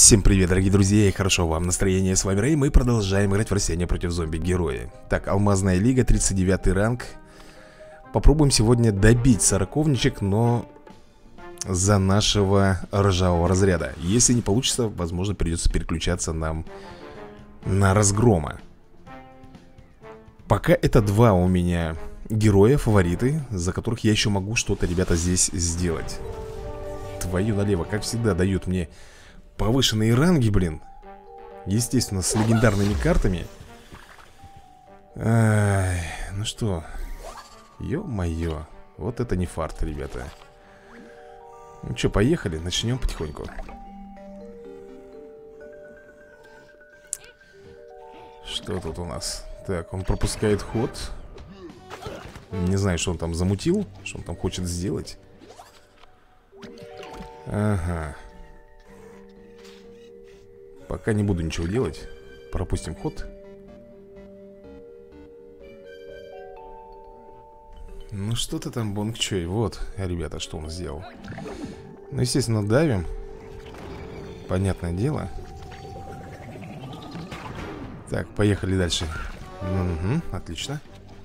Всем привет, дорогие друзья, и хорошо вам настроение. С вами Рэй, мы продолжаем играть в Арсения против зомби-героя. Так, Алмазная лига, 39 ранг. Попробуем сегодня добить сороковничек, но за нашего ржавого разряда. Если не получится, возможно, придется переключаться нам на разгрома. Пока это два у меня героя, фавориты, за которых я еще могу что-то, ребята, здесь сделать. Твою налево, как всегда, дают мне повышенные ранги, блин. Естественно, с легендарными картами. Ай, ну что, ё-моё, вот это не фарт, ребята. Ну что, поехали, начнем потихоньку. Что тут у нас? Так, он пропускает ход. Не знаю, что он там замутил, что он там хочет сделать. Ага. Пока не буду ничего делать. Пропустим ход. Ну что ты там, Бонг Чой? Вот, ребята, что он сделал. Ну, естественно, давим. Понятное дело. Так, поехали дальше. Угу, отлично.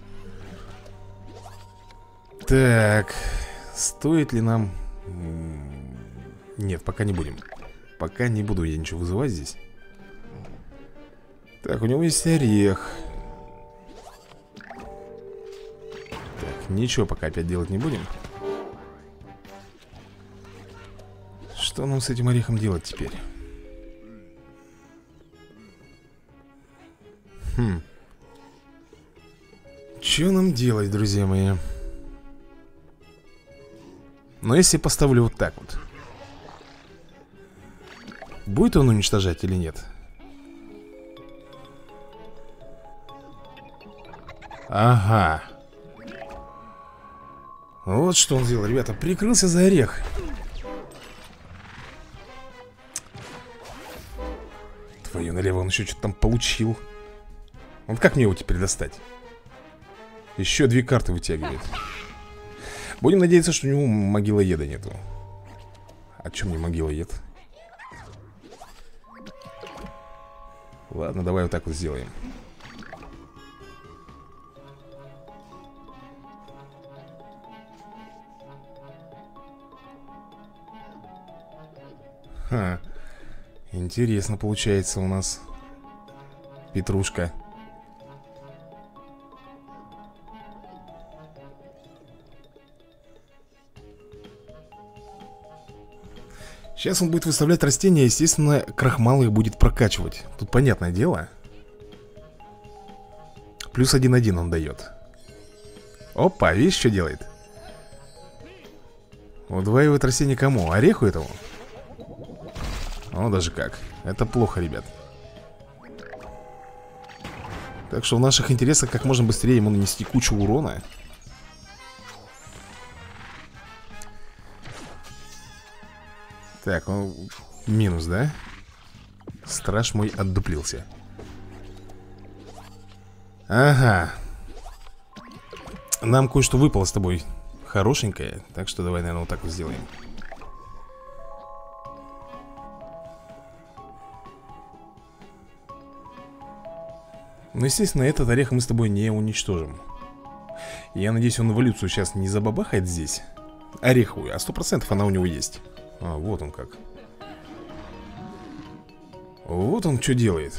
Так, стоит ли нам... Нет, пока не будем. Пока не буду я ничего вызывать здесь. Так, у него есть орех. Так, ничего пока опять делать не будем. Что нам с этим орехом делать теперь? Что нам делать, друзья мои? Но если поставлю вот так вот, будет он уничтожать или нет? Ага. Вот что он сделал, ребята. Прикрылся за орех. Твою налево, он еще что-то там получил. Вот как мне его теперь достать? Еще две карты вытягивает. Будем надеяться, что у него могилоеда нету. А чем мне могилоед? Ладно, давай вот так вот сделаем. Ха. Интересно получается у нас. Петрушка. Сейчас он будет выставлять растения, естественно, крахмал их будет прокачивать. Тут понятное дело. Плюс 1-1 он дает. Опа, видишь, что делает? Удваивает растение кому? Ореху этому? О, даже как. Это плохо, ребят. Так что в наших интересах как можно быстрее ему нанести кучу урона. Так, ну, минус, да? Страж мой отдуплился. Ага. Нам кое-что выпало с тобой хорошенькое. Так что давай, наверное, вот так вот сделаем. Ну, естественно, этот орех мы с тобой не уничтожим. Я надеюсь, он эволюцию сейчас не забабахает здесь. Ореховую, а 100% она у него есть. А, вот он как. Вот он что делает.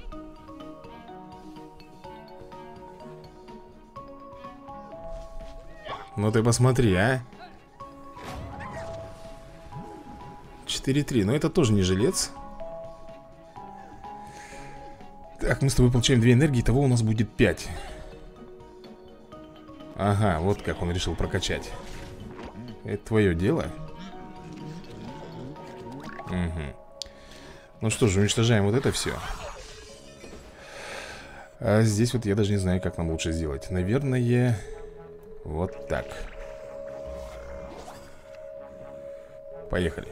Ну ты посмотри, а. 4-3, но это тоже не жилец. Так, мы с тобой получаем 2 энергии, того у нас будет 5. Ага, вот как он решил прокачать. Это твое дело. Угу. Ну что же, уничтожаем вот это все. А здесь вот я даже не знаю, как нам лучше сделать. Наверное, вот так. Поехали.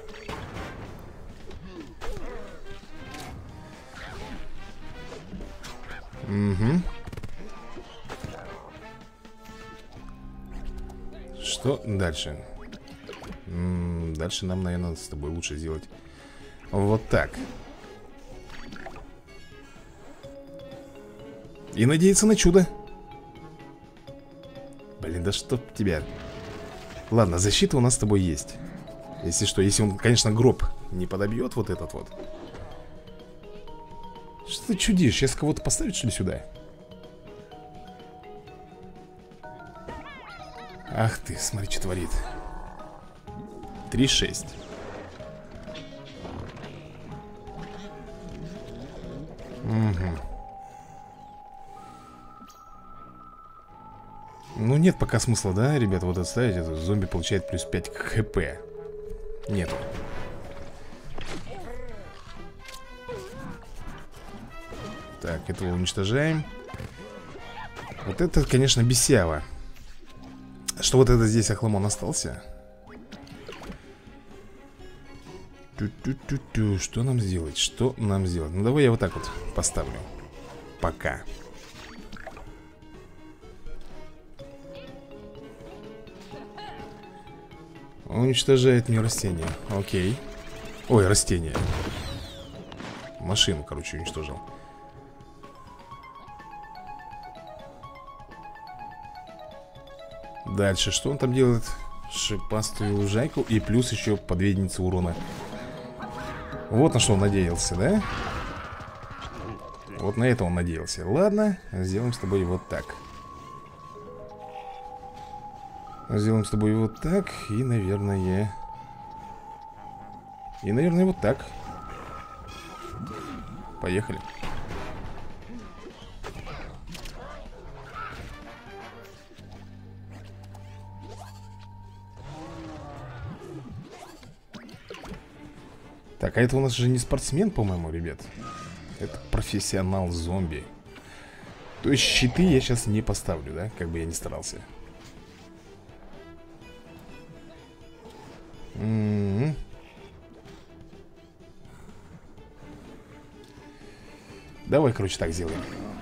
Угу. Что дальше? Дальше нам, наверное, с тобой лучше сделать вот так. И надеяться на чудо. Блин, да чтоб тебя. Ладно, защита у нас с тобой есть. Если что, если он, конечно, гроб не подобьет вот этот вот. Что ты чудишь? Сейчас кого-то поставить, что ли, сюда? Ах ты, смотри, что творит. 3-6. Угу. Ну нет пока смысла, да, ребята, вот отставить. Это зомби получает плюс 5 к хп. Нету. Так, этого уничтожаем. Вот это, конечно, бесява. Что вот это здесь охламон остался? Ту-ту-ту-ту. Что нам сделать? Что нам сделать? Ну давай я вот так вот поставлю. Пока. Уничтожает мне растение. Окей. Ой, растение. Машину, короче, уничтожил. Дальше, что он там делает? Шипастую лужайку и плюс еще по 2 единицы урона. Вот на что он надеялся, да? Вот на это он надеялся. Ладно, сделаем с тобой вот так. Сделаем с тобой вот так. И, наверное... вот так. Поехали. Так, а это у нас же не спортсмен, по-моему, ребят. Это профессионал зомби. То есть щиты я сейчас не поставлю, да? Как бы я ни старался. Давай, короче, так сделаем.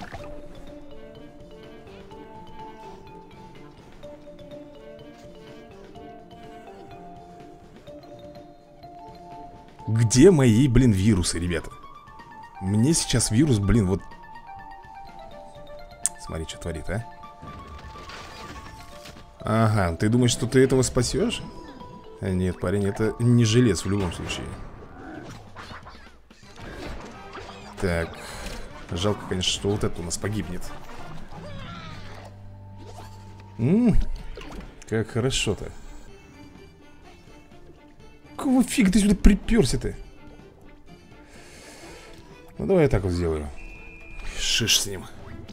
Где мои, блин, вирусы, ребята? Мне сейчас вирус, блин, вот... Смотри, что творит, а? Ага, ты думаешь, что ты этого спасешь? Нет, парень, это не жилец в любом случае. Так. Жалко, конечно, что вот это у нас погибнет. Как хорошо-то. Какого фига ты сюда приперся-то? Ну, давай я так вот сделаю. Шиш с ним.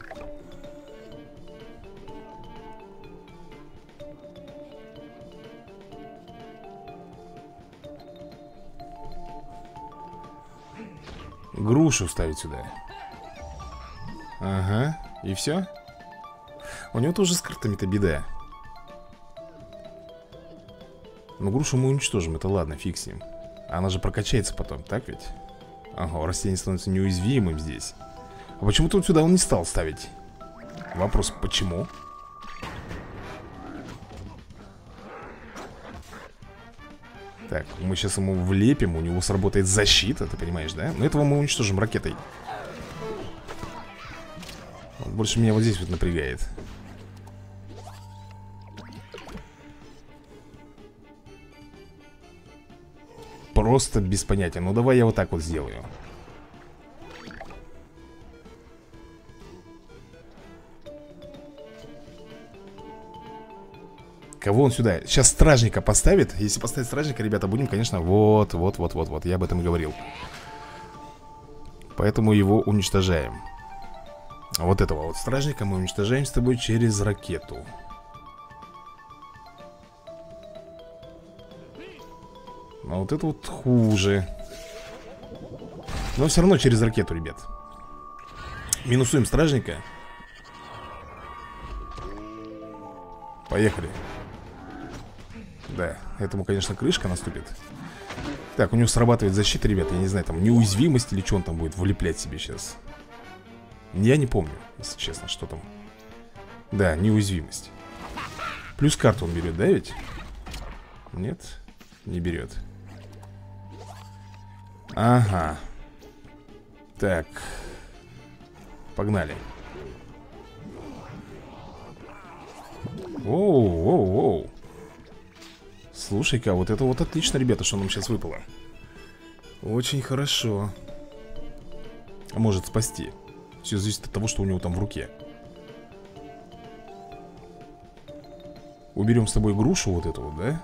Грушу ставить сюда. Ага, и все? У него тоже с картами-то беда. Но грушу мы уничтожим, это ладно, фиг с ним. Она же прокачается потом, так ведь? Ага, растение становится неуязвимым здесь. А почему тут сюда он не стал ставить? Вопрос, почему? Так, мы сейчас ему влепим, у него сработает защита, ты понимаешь, да? Но этого мы уничтожим ракетой. Вот больше меня вот здесь вот напрягает. Просто без понятия. Ну давай я вот так вот сделаю. Кого он сюда? Сейчас стражника поставит. Если поставить стражника, ребята, будем, конечно, вот. Я об этом и говорил. Поэтому его уничтожаем. Вот этого вот стражника мы уничтожаем с тобой через ракету. А вот это вот хуже. Но все равно через ракету, ребят. Минусуем стражника. Поехали. Да, этому, конечно, крышка наступит. Так, у него срабатывает защита, ребят. Я не знаю, там неуязвимость или что он там будет влеплять себе сейчас. Я не помню, если честно, что там. Да, неуязвимость. Плюс карту он берет, да ведь? Нет, не берет. Ага. Так. Погнали. Оу. Слушай-ка, вот это вот отлично, ребята, что нам сейчас выпало. Очень хорошо. А может спасти. Все зависит от того, что у него там в руке. Уберем с тобой грушу вот эту вот, да?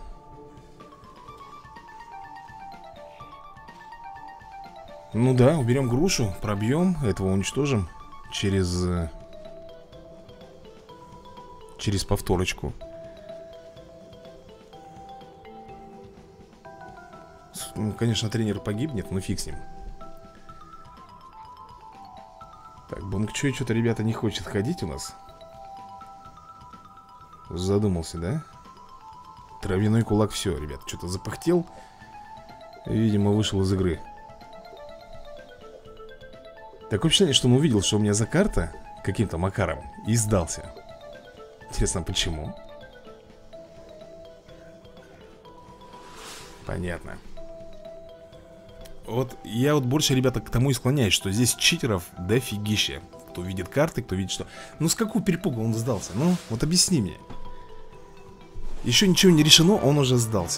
Ну да, уберем грушу, пробьем, этого уничтожим через повторочку. Ну, конечно, тренер погибнет, но фиг с ним. Так, Бонг-Чой что-то, ребята, не хочет ходить у нас. Задумался, да? Травяной кулак, все, ребят, что-то запахтел. Видимо, вышел из игры. Такое впечатление, что он увидел, что у меня за карта каким-то макаром, и сдался. Интересно, почему? Понятно. Вот я вот больше, ребята, к тому и склоняюсь, что здесь читеров дофигища. Кто видит карты, кто видит что. Ну с какого перепуга он сдался? Ну, вот объясни мне. Еще ничего не решено, он уже сдался,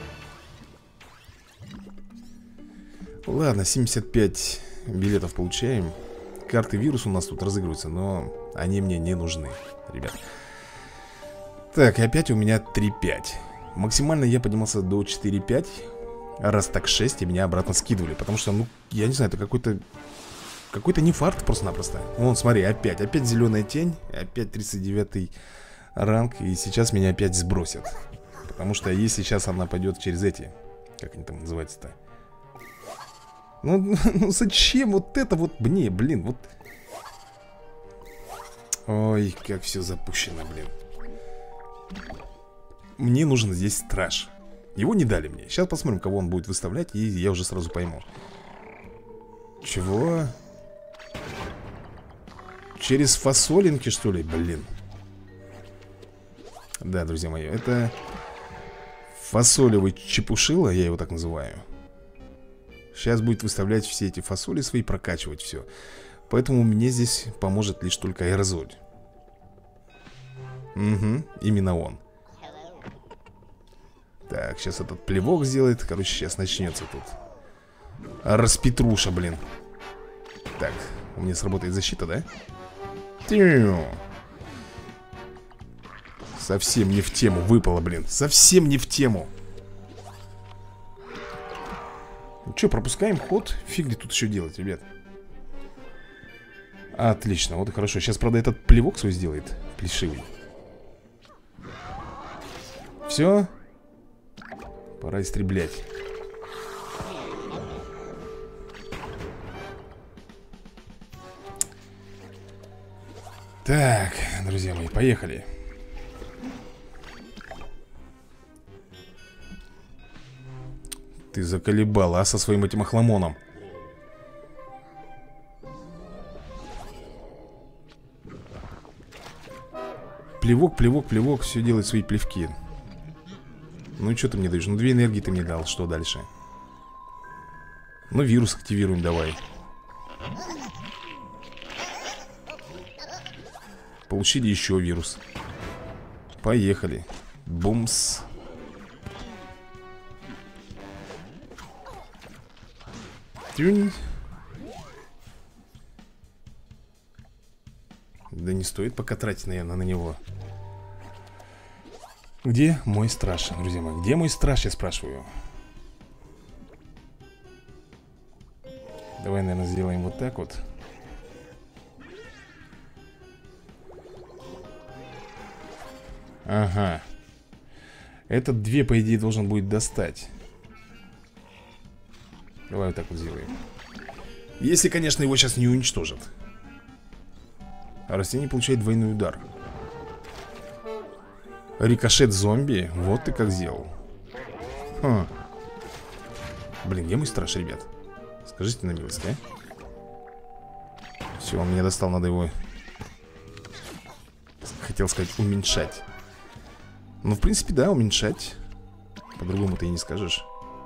блин. Ладно, 75 билетов получаем. Карты вирус у нас тут разыгрываются, но они мне не нужны, ребят. Так, и опять у меня 3-5. Максимально я поднимался до 4-5. Раз так 6, и меня обратно скидывали. Потому что, ну, я не знаю, это какой-то не фарт просто-напросто. Вон, смотри, опять зеленая тень. Опять 39 ранг. И сейчас меня опять сбросят. Потому что если сейчас она пойдет через эти, как они там называются-то? Ну зачем вот это вот мне, блин, вот. Ой, как все запущено, блин. Мне нужен здесь страж. Его не дали мне. Сейчас посмотрим, кого он будет выставлять, и я уже сразу пойму. Чего? Через фасолинки, что ли? Блин. Да, друзья мои, это фасолевый чепушило, я его так называю. Сейчас будет выставлять все эти фасоли свои, прокачивать все. Поэтому мне здесь поможет лишь только аэрозоль. Угу, именно он. Так, сейчас этот плевок сделает. Короче, сейчас начнется тут распетруша, блин. Так, у меня сработает защита, да? Совсем не в тему выпало, блин. Совсем не в тему. Ну что, пропускаем ход? Фиг ли тут еще делать, ребят. Отлично, вот и хорошо. Сейчас, правда, этот плевок свой сделает. Плешивый. Все. Пора истреблять. Так, друзья мои, поехали. Ты заколебал, а, со своим этим охламоном. Плевок, плевок, плевок. Все делает свои плевки. Ну и что ты мне даешь? Ну 2 энергии ты мне дал, что дальше? Ну вирус активируем, давай. Получили еще вирус. Поехали. Бумс. Тюнь. Да не стоит пока тратить, наверное, на него. Где мой страж, друзья мои? Где мой страж, я спрашиваю? Давай, наверное, сделаем вот так вот. Ага. Этот 2, по идее, должен будет достать. Давай вот так вот сделаем. Если, конечно, его сейчас не уничтожат. А растение получает двойной удар. Рикошет зомби. Вот ты как сделал. Хм. Блин, где мой страж, ребят? Скажите на милость, а? Все, он меня достал, надо его... Хотел сказать, уменьшать. Ну, в принципе, да, уменьшать. По-другому ты и не скажешь.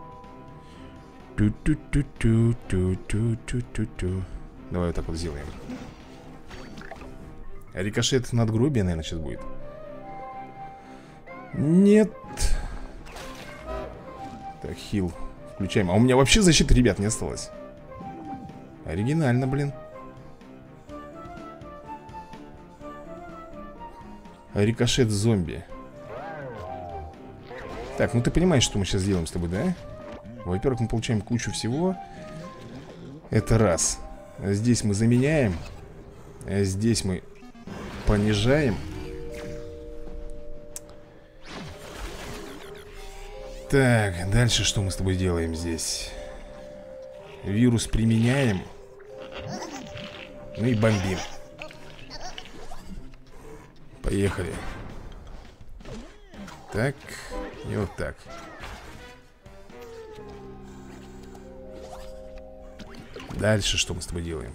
Ту-ту-ту-ту-ту-ту-ту-ту. Давай вот так вот сделаем. Рикошет надгробия, наверное, сейчас будет. Нет. Так, хил включаем. А у меня вообще защиты, ребят, не осталось. Оригинально, блин. Рикошет зомби. Так, ну ты понимаешь, что мы сейчас сделаем с тобой, да? Во-первых, мы получаем кучу всего. Это раз. Здесь мы заменяем. Здесь мы понижаем. Так, дальше что мы с тобой делаем здесь? Вирус применяем. Ну и бомбим. Поехали. Так, и вот так. Дальше что мы с тобой делаем?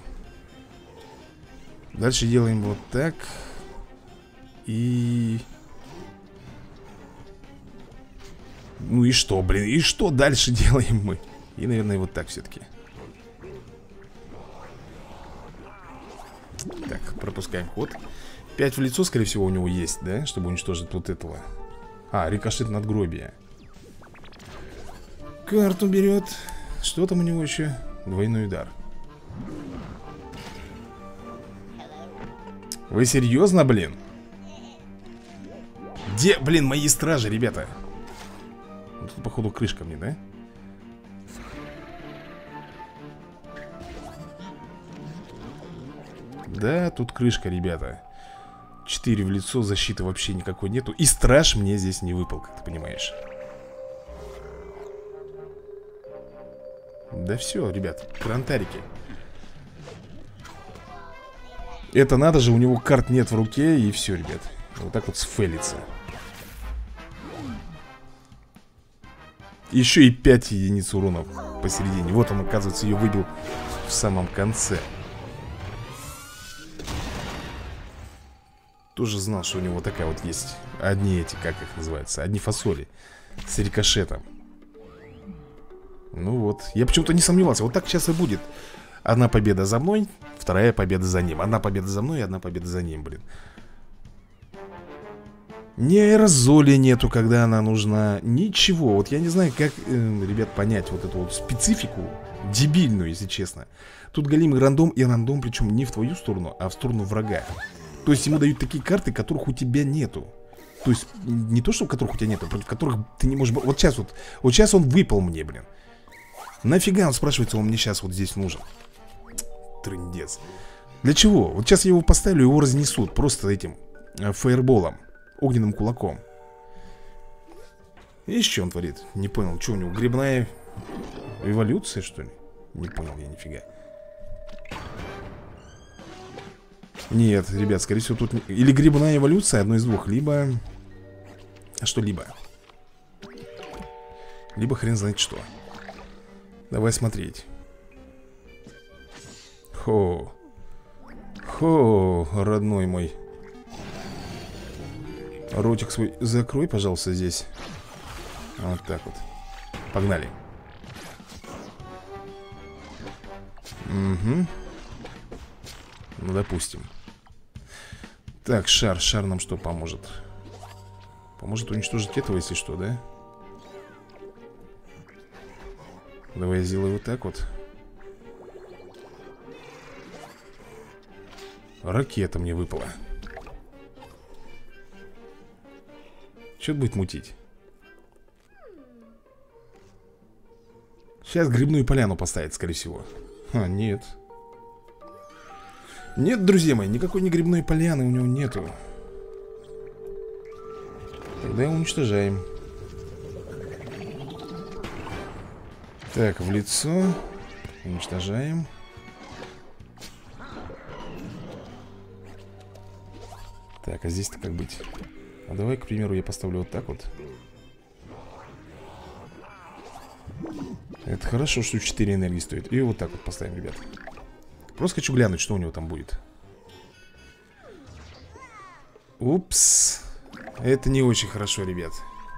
Дальше делаем вот так. И... Ну и что, блин? И что дальше делаем мы? И, наверное, вот так все-таки. Так, пропускаем ход. 5 в лицо, скорее всего, у него есть, да? Чтобы уничтожить вот этого. А, рикошет надгробия. Карту берет. Что там у него еще? Двойной удар. Вы серьезно, блин? Где, блин, мои стражи, ребята? Тут, походу, крышка мне, да? Да, тут крышка, ребята. 4 в лицо, защиты вообще никакой нету. И страж мне здесь не выпал, как ты понимаешь. Да все, ребят, крантарики. Это надо же, у него карт нет в руке. И все, ребят, вот так вот сфейлится. Еще и 5 единиц урона посередине. Вот он, оказывается, ее выбил в самом конце. Тоже знал, что у него такая вот есть. Одни эти, как их называется, одни фасоли с рикошетом. Ну вот, я почему-то не сомневался. Вот так сейчас и будет. Одна победа за мной, вторая победа за ним. Одна победа за мной, одна победа за ним, блин. Ни аэрозоли нету, когда она нужна. Ничего, вот я не знаю, как, ребят, понять вот эту вот специфику. Дебильную, если честно. Тут галимый рандом, и рандом причем не в твою сторону, а в сторону врага. То есть ему дают такие карты, которых у тебя нету. То есть не то, что которых у тебя нету, против которых ты не можешь... Вот сейчас он выпал мне, блин. Нафига, он спрашивается, он мне сейчас вот здесь нужен. Трындец. Для чего? Вот сейчас я его поставлю, его разнесут просто этим фаерболом, огненным кулаком. И что он творит? Не понял, что у него, грибная эволюция, что ли? Не понял я нифига. Нет, ребят, скорее всего тут или грибная эволюция, одно из двух. Либо... А что либо? Либо хрен знает что. Давай смотреть. Хо. Хо, родной мой. Ротик свой закрой, пожалуйста, здесь. Вот так вот. Погнали. Угу. Ну, допустим. Так, шар нам что поможет? Поможет уничтожить этого, если что, да? Давай я сделаю вот так вот. Ракета мне выпала. Что будет мутить? Сейчас грибную поляну поставить, скорее всего. А, нет. Нет, друзья мои, никакой не грибной поляны у него нету. Тогда уничтожаем. Так, в лицо. Уничтожаем. Так, а здесь-то как быть? А давай, к примеру, я поставлю вот так вот. Это хорошо, что 4 энергии стоит. И вот так вот поставим, ребят. Просто хочу глянуть, что у него там будет. Упс. Это не очень хорошо, ребят.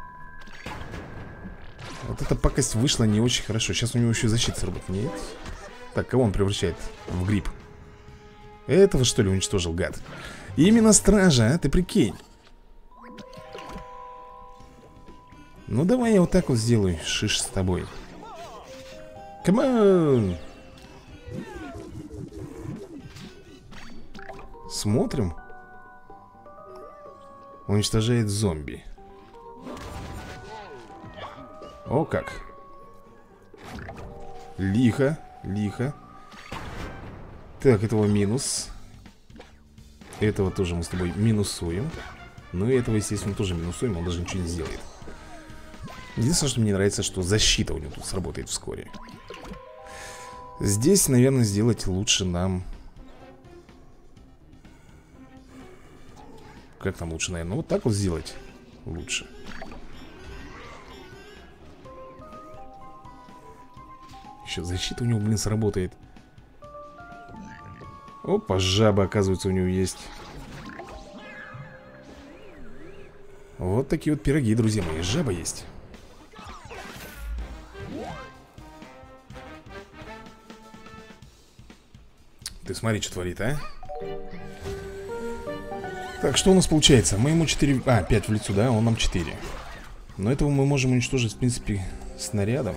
Вот эта пакость вышла не очень хорошо. Сейчас у него еще защита сработает. Нет. Так, кого он превращает в гриб? Этого, что ли, уничтожил, гад? Именно стража, а? Ты прикинь. Ну давай я вот так вот сделаю. Шиш с тобой. Камон. Смотрим. Уничтожает зомби. О как. Лихо, лихо. Так, этого минус. Этого тоже мы с тобой минусуем. Ну и этого, естественно, тоже минусуем. Он даже ничего не сделает. Единственное, что мне нравится, что защита у него тут сработает вскоре. Здесь, наверное, сделать лучше нам... Как нам лучше, наверное? Ну, вот так вот сделать лучше. Еще защита у него, блин, сработает. Опа, жаба, оказывается, у него есть. Вот такие вот пироги, друзья мои. Жаба есть. Ты смотри, что творит, а? Так, что у нас получается? Мы ему 4... 5 в лицо, да? Он нам 4. Но этого мы можем уничтожить, в принципе, снарядом.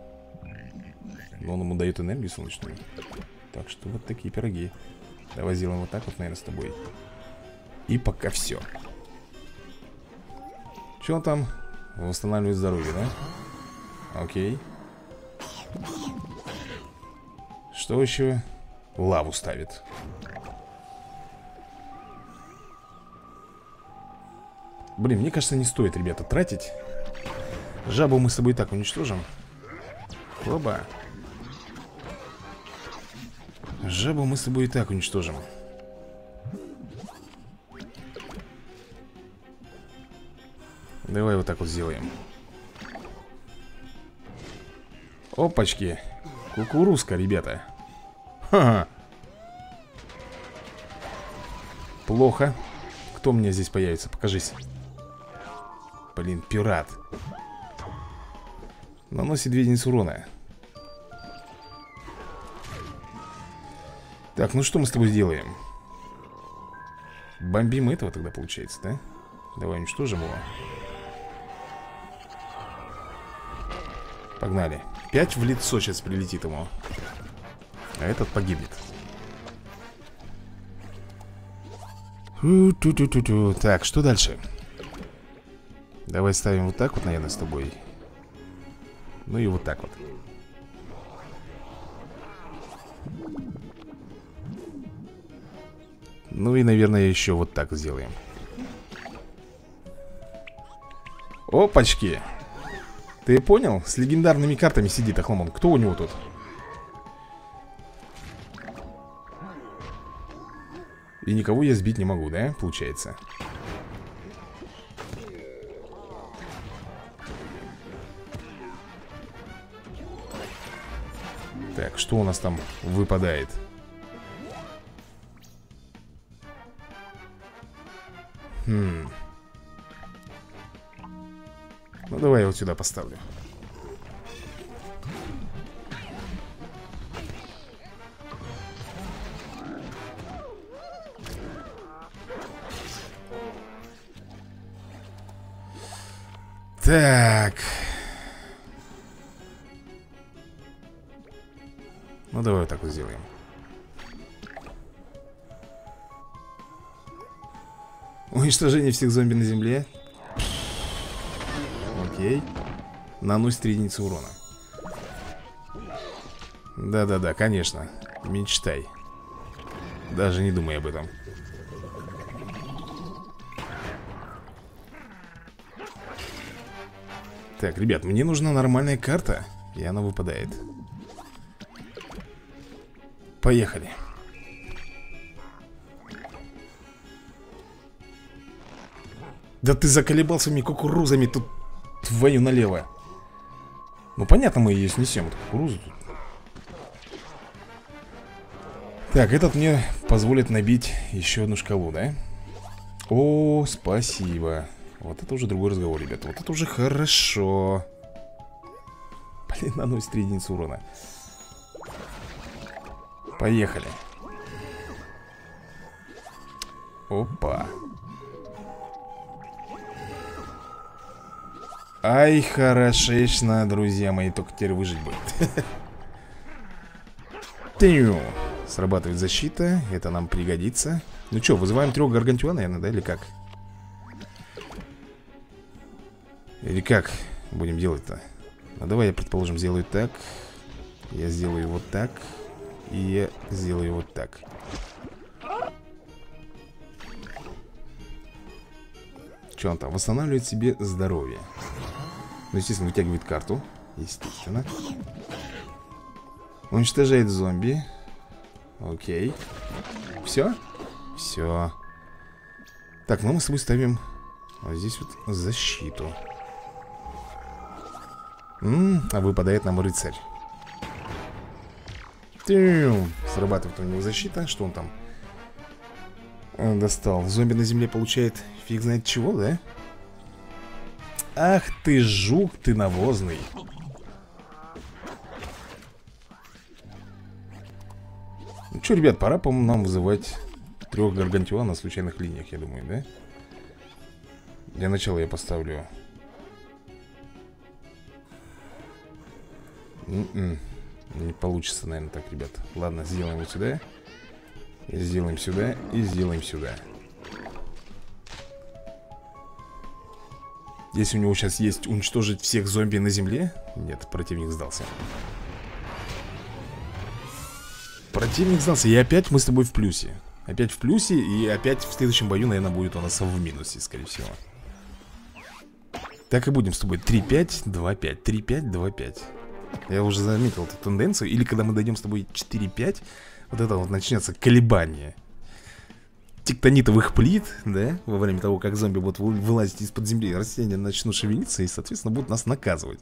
Но он ему дает энергию солнечную. Так что вот такие пироги. Давай сделаем вот так вот, наверное, с тобой. И пока все. Что он там? Восстанавливает здоровье, да? Окей. Что еще? Лаву ставит. Блин, мне кажется, не стоит, ребята, тратить. Жабу мы с тобой и так уничтожим. Оба. Жабу мы с тобой и так уничтожим. Давай вот так вот сделаем. Опачки. Кукурузка, ребята. Ха-ха. Плохо. Кто у меня здесь появится? Покажись. Блин, пират. Наносит 2 единицы урона. Так, ну что мы с тобой сделаем? Бомбим этого тогда, получается, да? Давай уничтожим его. Погнали. 5 в лицо сейчас прилетит ему. А этот погибнет. Так, что дальше? Давай ставим вот так вот, наверное, с тобой. Ну и вот так вот. Ну и, наверное, еще вот так сделаем. Опачки. Ты понял? С легендарными картами сидит Охламон. Кто у него тут? И никого я сбить не могу, да? Получается. Так, что у нас там выпадает? Ну давай я вот сюда поставлю. Так. Ну давай вот так вот сделаем. Уничтожение всех зомби на земле. Окей. Наносит 3 единицы урона. Да-да-да, конечно. Мечтай. Даже не думай об этом. Так, ребят, мне нужна нормальная карта. И она выпадает. Поехали. Да ты заколебал своими кукурузами тут. Твою налево. Ну понятно, мы ее снесем, эту кукурузу тут. Так, этот мне позволит набить еще одну шкалу, да? О, спасибо. Вот это уже другой разговор, ребята. Вот это уже хорошо. Блин, наносит 3 единицы урона. Поехали. Опа. Ай, хорошечно, друзья мои. Только теперь выжить будет. Срабатывает защита. Это нам пригодится. Ну что, вызываем 3 гаргантюа, наверное, да? Или как? Или как будем делать-то? Ну давай я, предположим, сделаю так. Я сделаю вот так. И я сделаю вот так. Что он там? Восстанавливает себе здоровье. Ну, естественно, вытягивает карту. Естественно. Уничтожает зомби. Окей. Все? Все. Так, ну мы с тобой ставим вот здесь вот защиту. А выпадает нам рыцарь. Срабатывает у него защита. Что он там достал? Зомби на земле получает фиг знает чего, да? Ах ты, жук ты навозный. Ну что, ребят, пора, по-моему, нам вызывать 3 гаргантюа на случайных линиях, я думаю, да? Для начала я поставлю не получится, наверное, так, ребят. Ладно, сделаем вот сюда. И сделаем сюда. И сделаем сюда. Если у него сейчас есть уничтожить всех зомби на земле. Нет, противник сдался. Противник сдался. И опять мы с тобой в плюсе. Опять в плюсе. И опять в следующем бою, наверное, будет у нас в минусе, скорее всего. Так и будем с тобой. 3-5, 2-5. 3-5, 2-5. Я уже заметил эту тенденцию. Или когда мы дойдем с тобой 4-5, вот это вот начнется колебание тектонитовых плит, да? Во время того, как зомби будут вылазить из-под земли, растения начнут шевелиться и, соответственно, будут нас наказывать.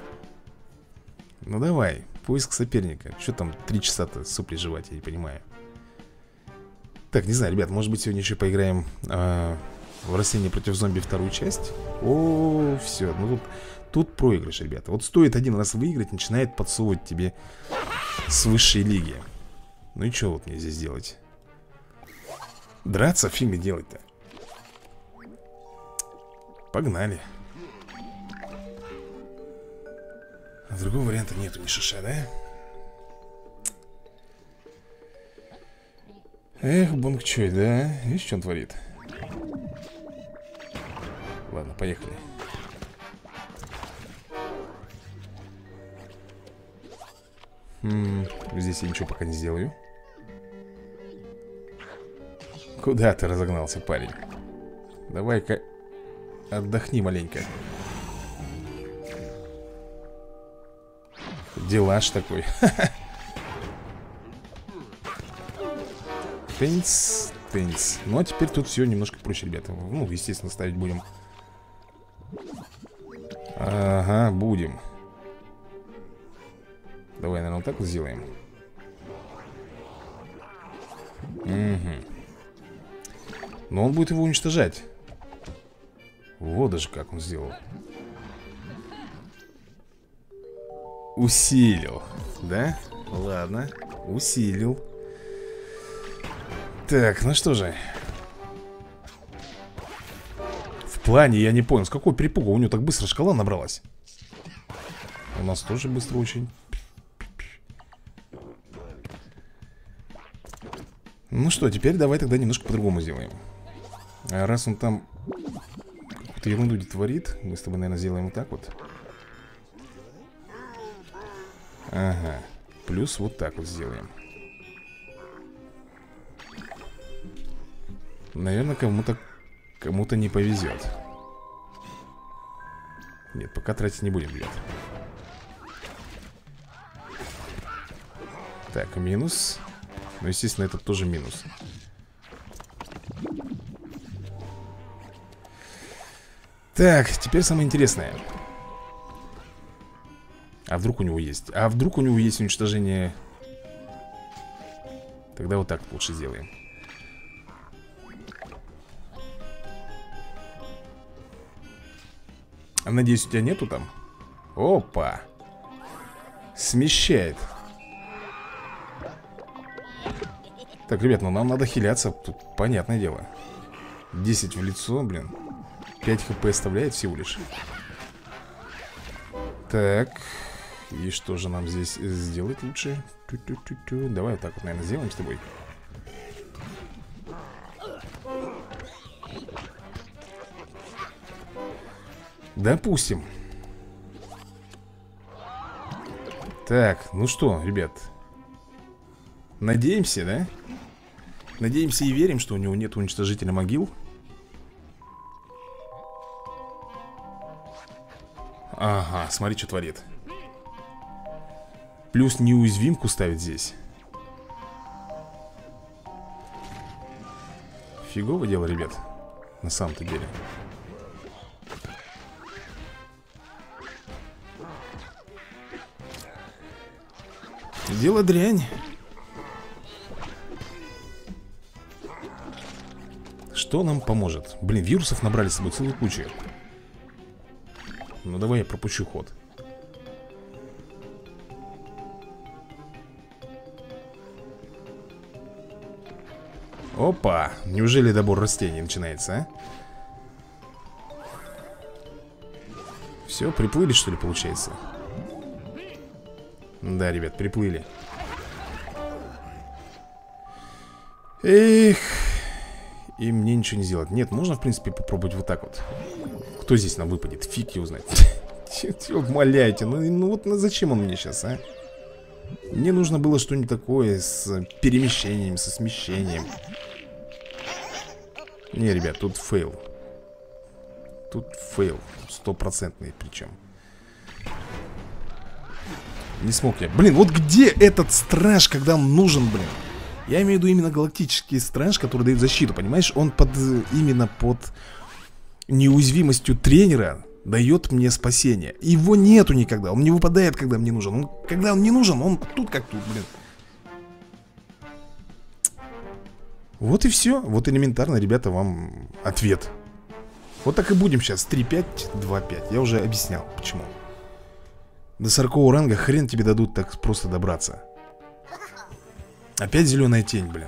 Ну давай, поиск соперника. Что там 3 часа-то сопли жевать, я не понимаю. Так, не знаю, ребят, может быть сегодня еще поиграем в растение против зомби 2-ю часть. О, все, ну тут проигрыш, ребята. Вот стоит один раз выиграть, начинает подсовывать тебе с высшей лиги. Ну и что вот мне здесь делать? Драться? Фига делать-то. Погнали. А другого варианта нету, ни шиша, да? Эх, Бонгчой, да? Видишь, что он творит? Ладно, поехали. Здесь я ничего пока не сделаю. Куда ты разогнался, парень? Давай-ка отдохни маленько. Делаж такой. Тынц, тынц. Ну а теперь тут все немножко проще, ребята. Ну, естественно, ставить будем. Ага, будем. Давай, наверное, вот так вот сделаем. Угу. Но он будет его уничтожать. Вот даже как он сделал. Усилил. Да? Ладно, усилил. Так, ну что же. В плане я не понял, с какого перепуга у него так быстро шкала набралась. У нас тоже быстро очень. Ну что, теперь давай тогда немножко по-другому сделаем. А раз он там какую-то ерунду творит, мы с тобой, наверное, сделаем вот так вот. Ага. Плюс вот так вот сделаем. Наверное, кому-то не повезет. Нет, пока тратить не будем, ребят. Так, минус. Ну, естественно, это тоже минус. Так, теперь самое интересное. А вдруг у него есть? А вдруг у него есть уничтожение? Тогда вот так лучше сделаем. Надеюсь, у тебя нету там? Опа! Смещает. Так, ребят, ну нам надо хиляться. Тут понятное дело. 10 в лицо, блин. 5 хп оставляет всего лишь. Так. И что же нам здесь сделать лучше? Ту-ту-ту-ту. Давай вот так вот, наверное, сделаем с тобой. Допустим. Так, ну что, ребят. Надеемся, да? Надеемся и верим, что у него нет уничтожителя могил. Ага, смотри, что творит. Плюс неуязвимку ставит здесь. Фигово дело, ребят. На самом-то деле. Дело дрянь. Что нам поможет? Блин, вирусов набрали с собой целую кучу. Ну давай я пропущу ход. Опа, неужели добор растений начинается, а? Все, приплыли, что ли, получается? Да, ребят, приплыли. Эх. И мне ничего не сделать. Нет, можно, в принципе, попробовать вот так вот. Кто здесь нам выпадет? Фиг его знает. Чего умоляете? Ну вот зачем он мне сейчас, а? Мне нужно было что-нибудь такое с перемещением, со смещением. Не, ребят, тут фейл. Тут фейл. Стопроцентный причем. Не смог я. Блин, вот где этот страж, когда он нужен, блин? Я имею в виду именно галактический страж, который дает защиту, понимаешь? Он именно под неуязвимостью тренера дает мне спасение. Его нету никогда, он не выпадает, когда мне нужен. Когда он не нужен, он тут как тут, блин. Вот и все. Вот элементарно, ребята, вам ответ. Вот так и будем сейчас. 3-5, 2-5. Я уже объяснял, почему. До 40-го ранга хрен тебе дадут так просто добраться. Опять зеленая тень, блин.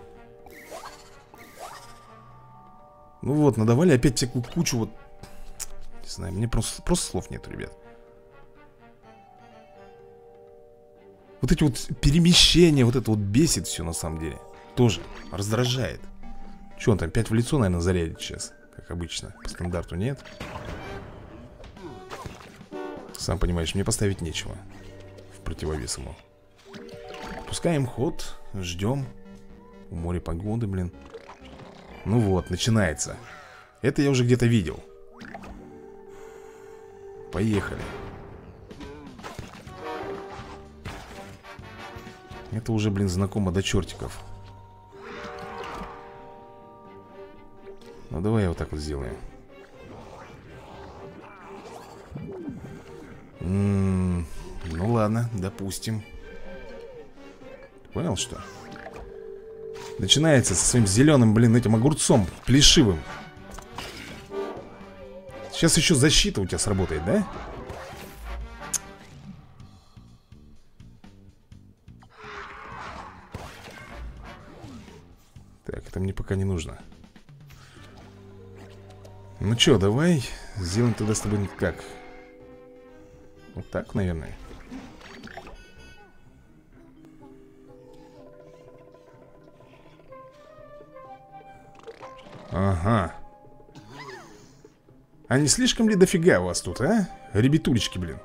Ну вот, надавали опять всякую кучу вот. Не знаю, мне просто слов нету, ребят. Вот эти вот перемещения, вот это вот бесит все на самом деле. Тоже раздражает. Че он там, 5 в лицо, наверное, зарядит сейчас. Как обычно, по стандарту нет. Сам понимаешь, мне поставить нечего в противовес ему. Пускаем ход, ждем. У моря погоды, блин. Ну вот, начинается. Это я уже где-то видел. Поехали. Это уже, блин, знакомо до чертиков. Ну давай я вот так вот сделаю. Ну ладно, допустим. Понял, что? Начинается со своим зеленым, блин, этим огурцом плешивым. Сейчас еще защита у тебя сработает, да? Так, это мне пока не нужно. Ну что, давай сделаем тогда с тобой как? Вот так, наверное. Ага. А не слишком ли дофига у вас тут, а? Ребятулечки, блин.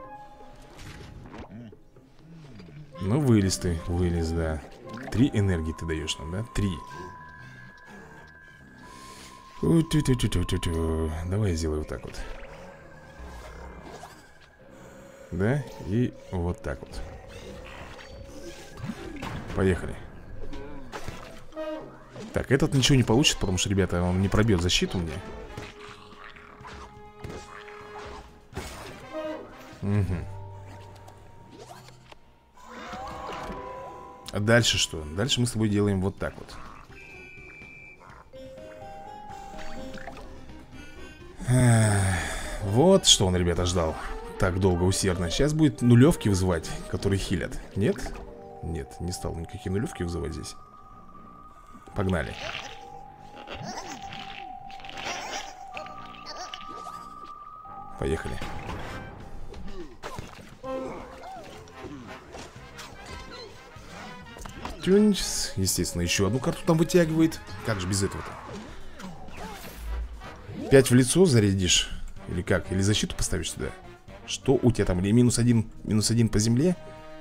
Ну, вылез ты, вылез, да. 3 энергии ты даешь нам, да? 3. Давай я сделаю вот так вот. Да, и вот так вот. Поехали. Так, этот ничего не получит, потому что, ребята, он не пробьет защиту мне. Угу. А дальше что? Дальше мы с тобой делаем вот так вот. Вот что он, ребята, ждал так долго, усердно. Сейчас будет нулевки вызывать, которые хилят. Нет? Нет, не стал никакие нулевки вызывать здесь. Погнали. Поехали. тюнь. Естественно, еще одну карту там вытягивает. Как же без этого-то? 5 в лицо зарядишь? Или как? Или защиту поставишь сюда? Что у тебя там? Или минус один по земле?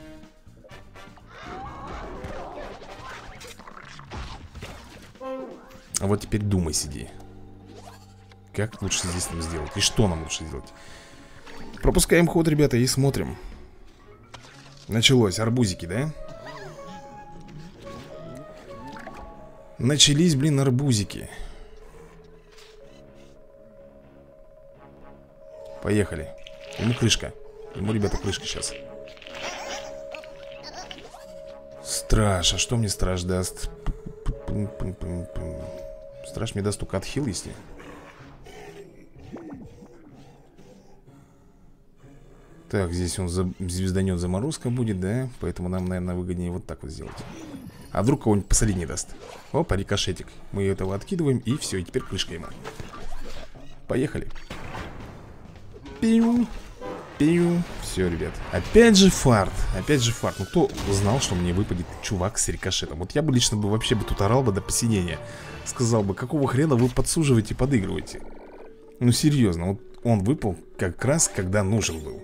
А вот теперь думай, сиди. Как лучше здесь нам сделать? И что нам лучше сделать? Пропускаем ход, ребята, и смотрим. Началось, арбузики, да? Начались, блин, арбузики. Поехали. Ему крышка. Ему, ребята, крышка сейчас. Страж, а что мне страж даст? Страж мне даст только отхил, если. Так, здесь он звезданет, заморозка будет, да? Поэтому нам, наверное, выгоднее вот так вот сделать. А вдруг кого-нибудь посадить не даст? Опа, рикошетик. Мы этого откидываем, и все, и теперь крышка ему. Поехали. Пиу. Пиу. Все, ребят. Опять же фарт. Опять же фарт. Ну кто знал, что мне выпадет чувак с рикошетом? Вот я бы лично бы вообще бы тут орал бы до посинения. Сказал бы, какого хрена вы подсуживаете, подыгрываете? Ну серьезно, вот он выпал как раз, когда нужен был.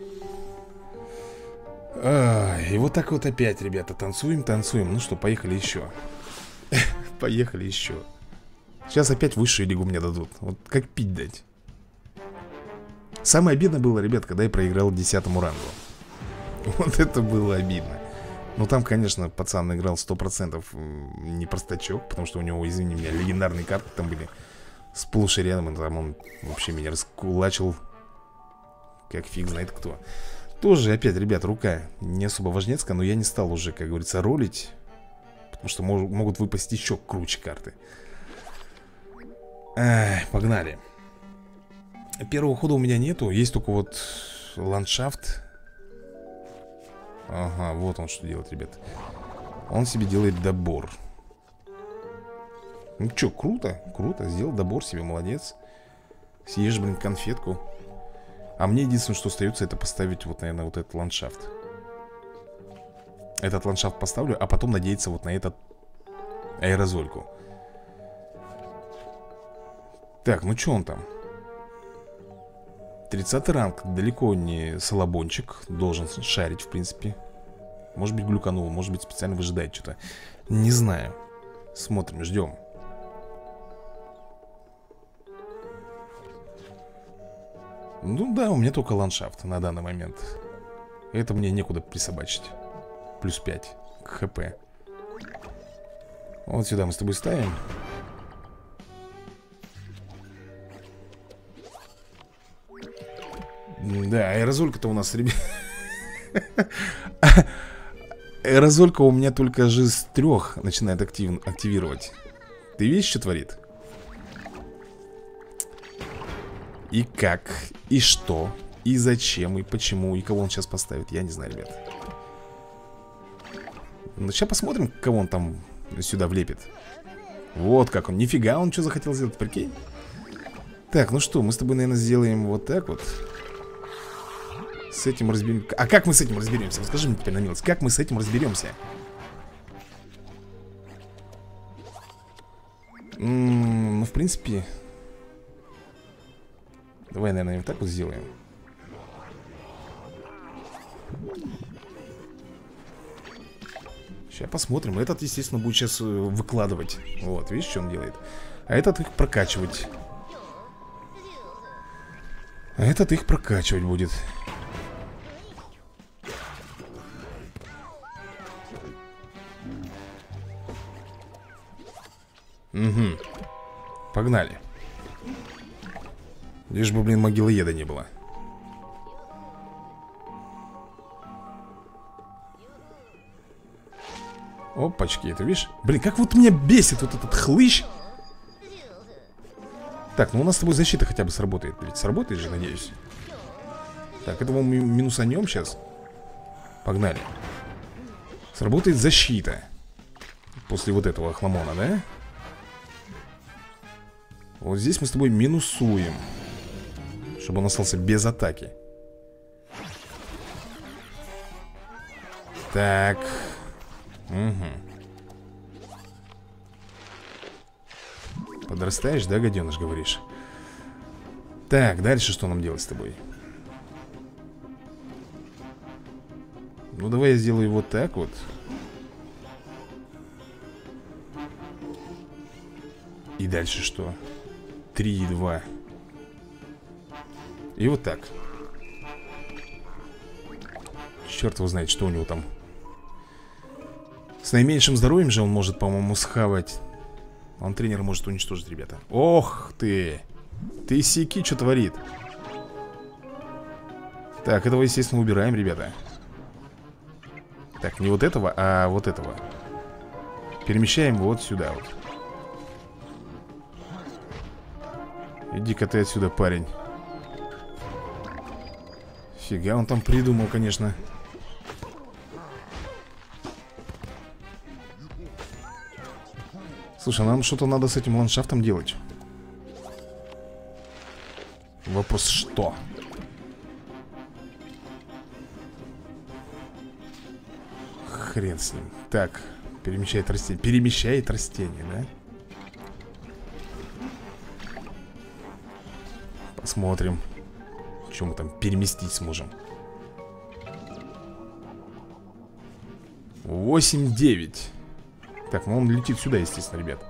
И вот так вот опять, ребята, танцуем, танцуем. Ну что, поехали еще. Поехали еще. Сейчас опять высшую лигу мне дадут. Вот как пить дать. Самое обидное было, ребят, когда я проиграл 10-му рангу. Вот это было обидно. Ну там, конечно, пацан играл 100% не простачок, потому что у него, извини меня, легендарные карты там были сплошь и рядом. И там он вообще меня раскулачил как фиг знает кто. Тоже, опять, ребят, рука не особо важнецкая, но я не стал уже, как говорится, ролить. Потому что могут выпасть еще круче карты. Погнали. Первого хода у меня нету. Есть только вот ландшафт. Ага, вот он что делает, ребят. Он себе делает добор. Ну что, круто, круто. Сделал добор себе, молодец. Съешь, блин, конфетку. А мне единственное, что остается, это поставить вот, наверное, вот этот ландшафт. Этот ландшафт поставлю, а потом надеяться вот на этот аэрозольку. Так, ну что он там? 30-й ранг, далеко не салабончик. Должен шарить, в принципе. Может быть, глюканул, может быть, специально выжидает что-то. Не знаю. Смотрим, ждем. Ну да, у меня только ландшафт на данный момент. Это мне некуда присобачить. Плюс 5 к ХП. Вот сюда мы с тобой ставим. Да, аэрозолька-то у нас, ребят. Аэрозолька у меня только же с 3 начинает активировать. Ты видишь, что творит? И как, и что, и зачем, и почему, и кого он сейчас поставит, я не знаю, ребят. Ну, сейчас посмотрим, кого он там сюда влепит. Вот как он, нифига он что захотел сделать, прикинь. Так, ну что, мы с тобой, наверное, сделаем вот так вот. С этим разберемся. А как мы с этим разберемся? Скажи мне теперь на милость, как мы с этим разберемся? Ну, в принципе... Давай, наверное, вот так вот сделаем. Сейчас посмотрим. Этот, естественно, будет сейчас выкладывать. Вот, видишь, что он делает? А этот их прокачивать. А этот их прокачивать будет. Угу. Погнали. Лишь бы, блин, могилоеда не было. Опачки, это видишь? Блин, как вот меня бесит вот этот хлыщ. Так, ну у нас с тобой защита хотя бы сработает. Ведь сработает же, надеюсь. Так, этого мы минусанем сейчас. Погнали. Сработает защита. После вот этого хламона, да? Вот здесь мы с тобой минусуем, чтобы он остался без атаки. Так. Угу. Подрастаешь, да, гаденыш, говоришь? Так, дальше что нам делать с тобой? Ну, давай я сделаю вот так вот. И дальше что? 3 и 2. И вот так. Черт его знает, что у него там. С наименьшим здоровьем же он может, по-моему, схавать. Он тренера может уничтожить, ребята. Ох ты! Ты сяки, что творит? Так, этого, естественно, убираем, ребята. Так, не вот этого, а вот этого. Перемещаем вот сюда вот. Иди-ка ты отсюда, парень. Фига он там придумал, конечно. Слушай, нам что-то надо с этим ландшафтом делать. Вопрос, что? Хрен с ним. Так, перемещает растение. Перемещает растение, да? Посмотрим, что мы там переместить сможем. 8-9. Так, ну он летит сюда, естественно, ребят.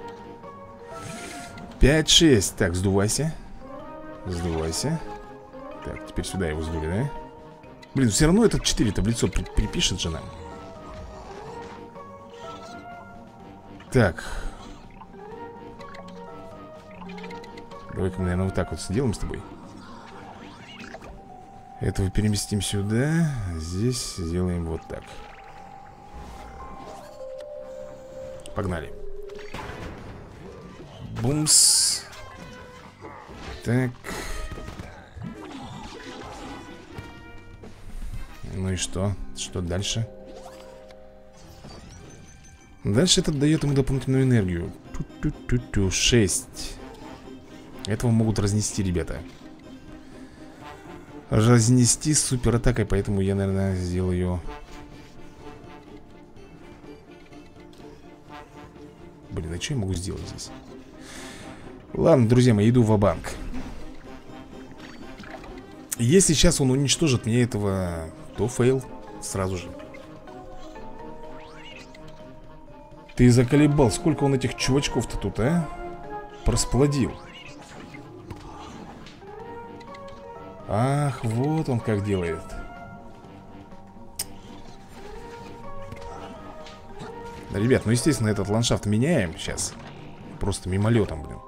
5-6. Так, сдувайся. Сдувайся. Так, теперь сюда его сдули, да? Блин, все равно этот 4-то в лицо припишет же нам. Так. Давай-ка мы, наверное, вот так вот сделаем с тобой. Этого переместим сюда. Здесь сделаем вот так. Погнали. Бумс. Так. Ну и что? Что дальше? Дальше это дает ему дополнительную энергию. 6. Этого могут разнести, ребята. Разнести с суператакой. Поэтому я, наверное, сделаю... Блин, а что я могу сделать здесь? Ладно, друзья мои, иду ва-банк. Если сейчас он уничтожит мне этого, то фейл сразу же. Ты заколебал. Сколько он этих чувачков-то тут, а? Просплодил. Ах, вот он как делает. Ребят, ну естественно этот ландшафт меняем сейчас. Просто мимолетом, блин.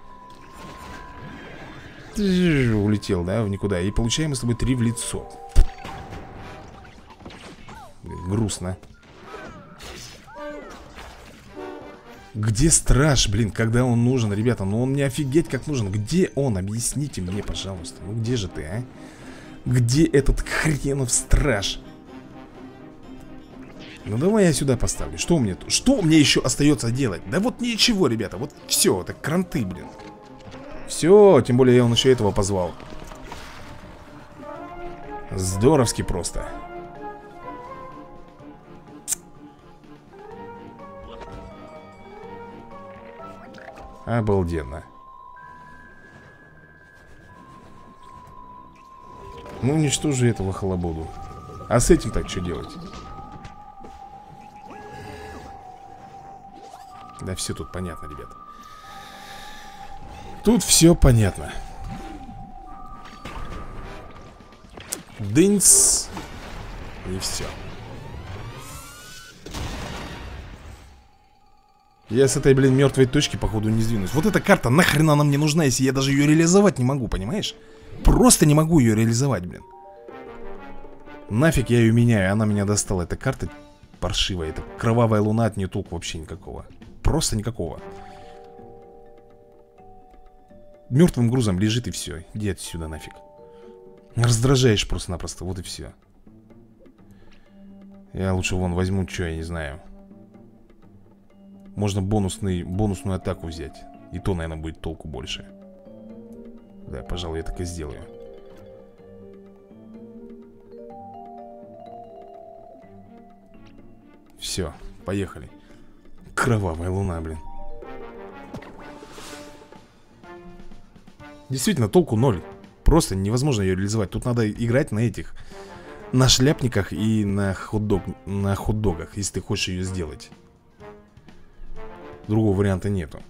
Улетел, да, в никуда. И получаем мы с тобой 3 в лицо. Блин, грустно. Где страж, блин, когда он нужен, ребята? Ну он не офигеть как нужен. Где он? Объясните мне, пожалуйста. Ну где же ты, а? Где этот хренов страж? Ну давай я сюда поставлю. Что мне тут? Что мне еще остается делать? Да вот ничего, ребята. Вот все, это кранты, блин. Все, тем более он еще этого позвал. Здоровски просто. Обалденно. Ну уничтожи этого халабуду. А с этим так что делать? Да все тут понятно, ребят. Тут все понятно. Дынц. И все. Я с этой, блин, мертвой точки, походу, не сдвинусь. Вот эта карта, нахрена она мне нужна, если я даже ее реализовать не могу, понимаешь? Просто не могу ее реализовать, блин. Нафиг я ее меняю, она меня достала. Эта карта паршивая, это кровавая луна, от нее толку вообще никакого. Просто никакого. Мертвым грузом лежит и все. Иди отсюда нафиг. Раздражаешь просто-напросто, вот и все. Я лучше вон возьму, что я не знаю. Можно бонусную атаку взять. И то, наверное, будет толку больше. Да, пожалуй, я так и сделаю. Все, Поехали. Кровавая луна, блин. Действительно, толку ноль. Просто невозможно ее реализовать. Тут надо играть на этих, на шляпниках и на хот-догах, если ты хочешь ее сделать. Другого варианта нету.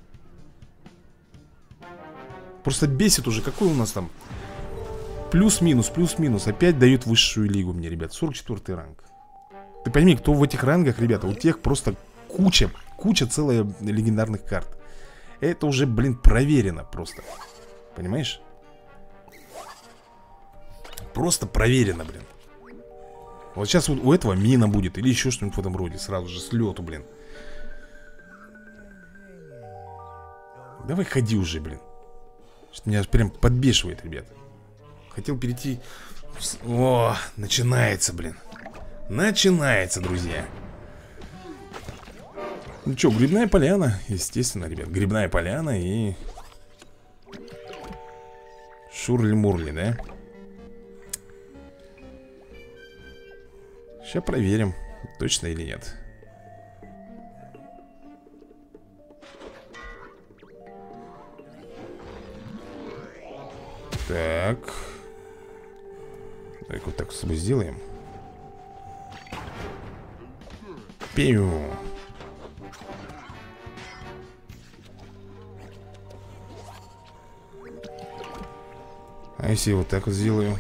Просто бесит уже. Какой у нас там плюс-минус, плюс-минус. Опять дают высшую лигу мне, ребят. 44 ранг. Ты пойми, кто в этих рангах, ребята. У тех просто куча целая легендарных карт. Это уже, блин, проверено просто. Понимаешь? Просто проверено, блин. Вот сейчас вот у этого мина будет. Или еще что-нибудь в этом роде. Сразу же с лету, блин. Давай ходи уже, блин. Что меня прям подбешивает, ребят. Хотел перейти. О, начинается, блин. Начинается, друзья. Ну что, грибная поляна. Естественно, ребят, грибная поляна и шурли-мурли, да? Сейчас проверим, точно или нет. Так. Давай вот так с собой сделаем. Пью. А если я вот так вот сделаю?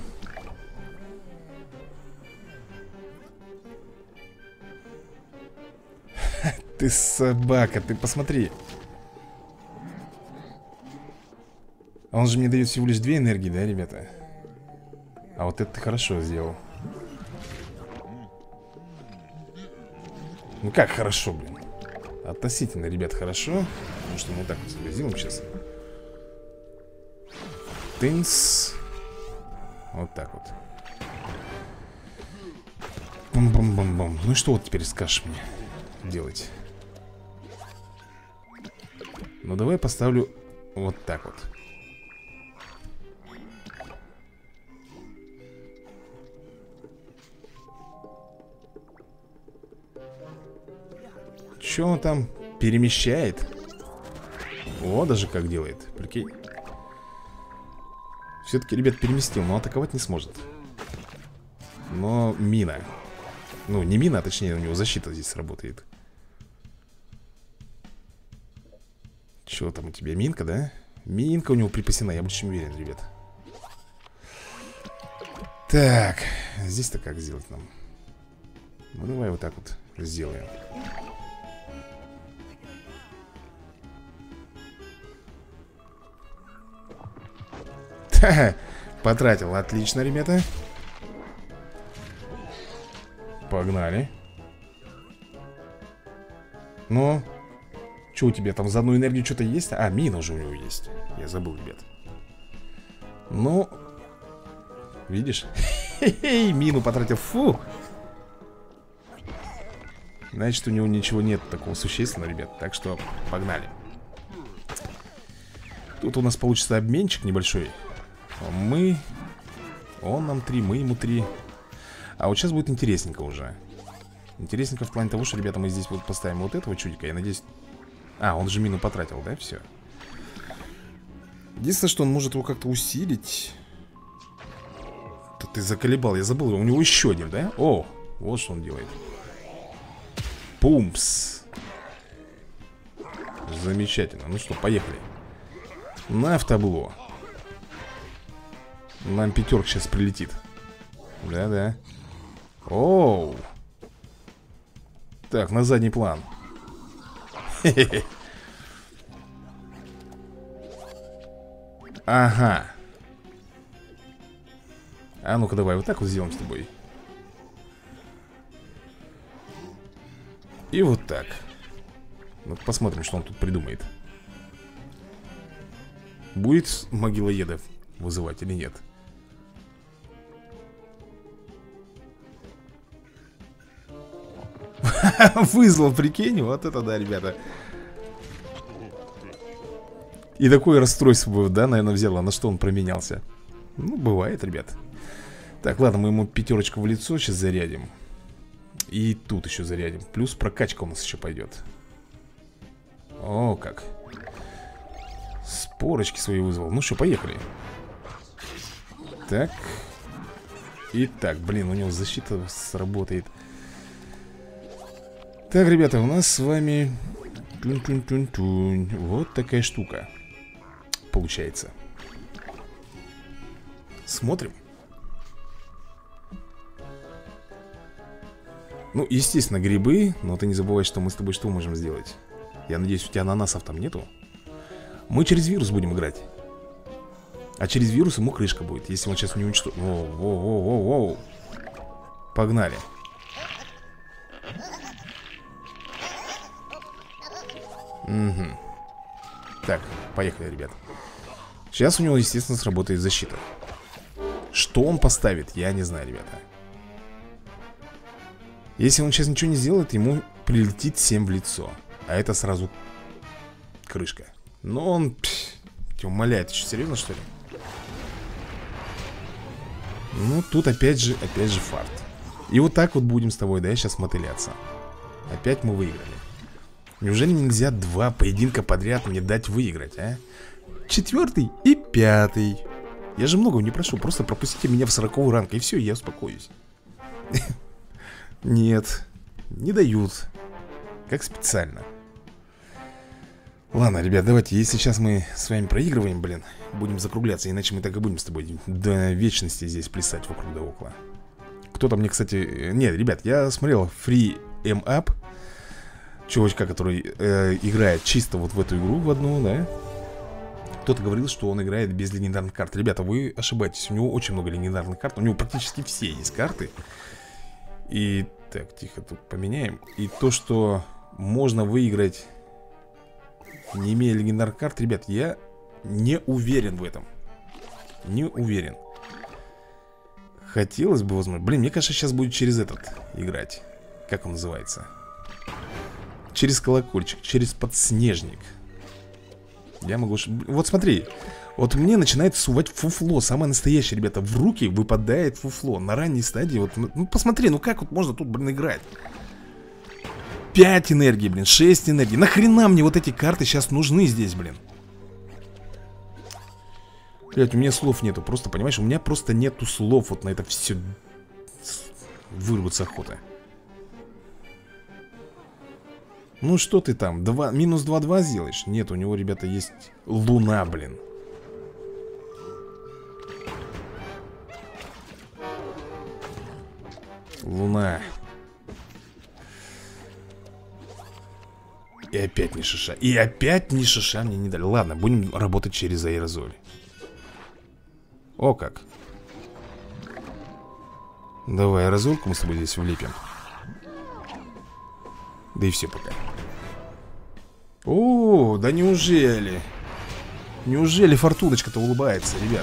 Ты собака, ты посмотри. Он же мне дает всего лишь 2 энергии, да, ребята? А вот это ты хорошо сделал. Ну как хорошо, блин. Относительно, ребят, хорошо. Потому что мы вот так вот сделаем сейчас. Тынс. Вот так вот. Бум-бум-бум-бум. Ну и что вот теперь скажешь мне делать? Ну давай поставлю вот так вот. Че он там перемещает? О, даже как делает. Прикинь. Все-таки, ребят, переместил, но атаковать не сможет. Но мина. Ну, не мина, а точнее у него защита здесь сработает. Че там у тебя, минка, да? Минка у него припасена, я больше чем уверен, ребят. Так, здесь-то как сделать нам? Ну, давай вот так вот сделаем. Потратил, отлично, ребята. Погнали. Ну, что у тебя там за одну энергию что-то есть? А, мина уже у него есть. Я забыл, ребят. Ну, видишь? Мину потратил, фу. Значит, у него ничего нет такого существенного, ребят. Так что погнали. Тут у нас получится обменчик небольшой. Он нам 3, мы ему 3. А вот сейчас будет интересненько уже. Интересненько в плане того, что, ребята, мы здесь вот поставим вот этого чудика. Я надеюсь... А, он же мину потратил, да? Все. Единственное, что он может его как-то усилить. Да ты заколебал, я забыл. У него еще один, да? О, вот что он делает. Пумпс. Замечательно. Ну что, поехали. На в табло. Нам 5 сейчас прилетит. Да-да. Оу. Так, на задний план. Хе-хе-хе. Ага. А ну-ка давай вот так вот сделаем с тобой. И вот так. Ну посмотрим, что он тут придумает. Будет могилоедов вызывать или нет? Вызвал, прикинь. Вот это да, ребята. И такое расстройство, да, наверное, взяло. На что он променялся? Ну, бывает, ребят. Так, ладно, мы ему 5 в лицо сейчас зарядим. И тут еще зарядим. Плюс прокачка у нас еще пойдет. О, как. Спорочки свои вызвал. Ну что, поехали. Так. И так, блин, у него защита сработает. Так, ребята, у нас с вами вот такая штука получается. Смотрим. Ну, естественно, грибы. Но ты не забывай, что мы с тобой что можем сделать. Я надеюсь, у тебя ананасов там нету. Мы через вирус будем играть. А через вирус ему крышка будет. Если он сейчас не уничтожит. Воу. Погнали. Угу. Так, поехали, ребят. Сейчас у него, естественно, сработает защита. Что он поставит, я не знаю, ребята. Если он сейчас ничего не сделает, ему прилетит 7 в лицо. А это сразу крышка. Но он тебя умоляет. Ты что, серьезно, что ли? Ну, тут опять же фарт. И вот так вот будем с тобой, да, сейчас мотыляться. Опять мы выиграли. Неужели нельзя 2 поединка подряд мне дать выиграть, а? 4 и 5. Я же многого не прошу. Просто пропустите меня в 40-й ранг. И все, я успокоюсь. Нет, не дают. Как специально. Ладно, ребят, давайте, если сейчас мы с вами проигрываем, блин, будем закругляться, иначе мы так и будем с тобой до вечности здесь плясать вокруг да около. Кто-то мне, кстати... Нет, ребят, я смотрел Free M Up, чувачка, который играет чисто вот в эту игру, в одну, да. Кто-то говорил, что он играет без легендарных карт. Ребята, вы ошибаетесь, у него очень много легендарных карт. У него практически все есть карты. И так, тихо, тут поменяем. И то, что можно выиграть, не имея легендарных карт, ребят, я не уверен в этом. Не уверен. Хотелось бы, возможно. Блин, мне кажется, сейчас будет через этот играть. Как он называется? Через колокольчик, через подснежник. Я могу... Вот смотри. Вот мне начинает сувать фуфло. Самое настоящее, ребята. В руки выпадает фуфло. На ранней стадии. Вот, ну посмотри, ну как вот можно тут, блин, играть? 5 энергии, блин, 6 энергии. Нахрена мне вот эти карты сейчас нужны здесь, блин? Блять, у меня слов нету. Просто, понимаешь, у меня просто нету слов вот на это все. Вырваться охота. Ну что ты там, минус 2-2 сделаешь? Нет, у него, ребята, есть луна, блин. Луна. И опять ни шиша. И опять ни шиша мне не дали. Ладно, будем работать через аэрозоль. О как. Давай аэрозольку мы с тобой здесь влепим. Да и все пока. О, да неужели? Неужели фортуночка-то улыбается, ребят?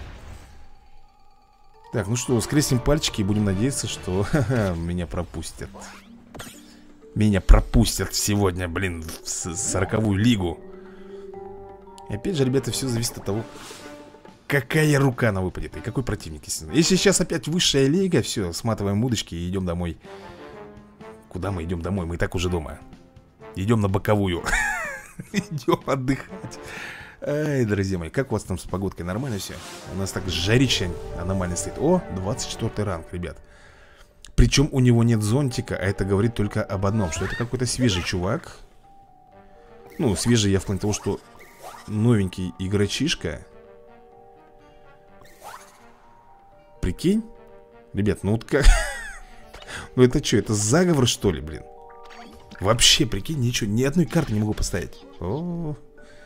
Так, ну что, скрестим пальчики и будем надеяться, что меня пропустят. Меня пропустят сегодня, блин, в 40-ю лигу. И опять же, ребята, все зависит от того, какая рука на выпадет и какой противник. Если сейчас опять высшая лига, все, сматываем удочки и идем домой. Куда мы идем домой? Мы и так уже дома. Идем на боковую. Идем отдыхать. Ай, друзья мои, как у вас там с погодкой? Нормально все? У нас так жарища аномально стоит. О, 24 ранг, ребят. Причем у него нет зонтика, а это говорит только об одном, что это какой-то свежий чувак. Ну, свежий я в плане того, что новенький игрочишка. Прикинь? Ребят, ну вот как... Ну это что, это заговор что ли, блин? Вообще, прикинь, ничего, ни одной карты не могу поставить. О,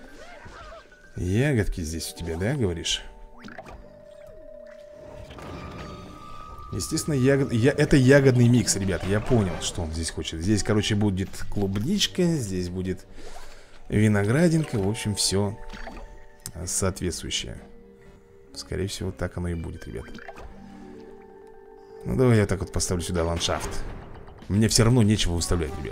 ягодки здесь у тебя, да, говоришь? Естественно, это ягодный микс, ребят. Я понял, что он здесь хочет. Здесь, короче, будет клубничка. Здесь будет виноградинка. В общем, все соответствующее. Скорее всего, так оно и будет, ребят. Ну, давай я так вот поставлю сюда ландшафт. Мне все равно нечего выставлять, ребят.